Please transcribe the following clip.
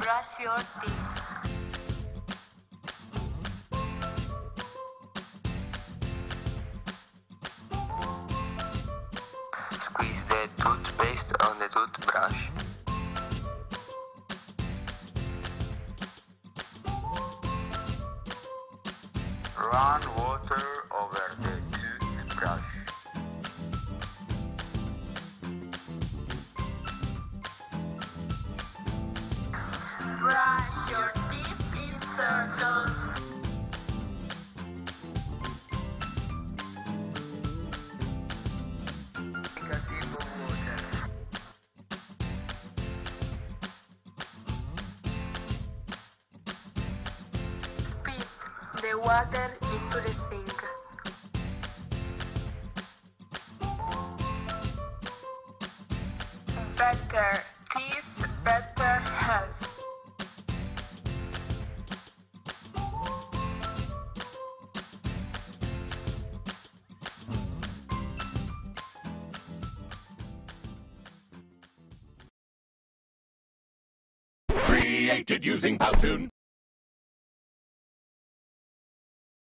Brush your teeth. Squeeze the toothpaste on the toothbrush. Run water over the toothbrush. Brush your teeth in circles. Take a sip of water. Spit the water into the sink. Better teeth, better health. Created using Powtoon.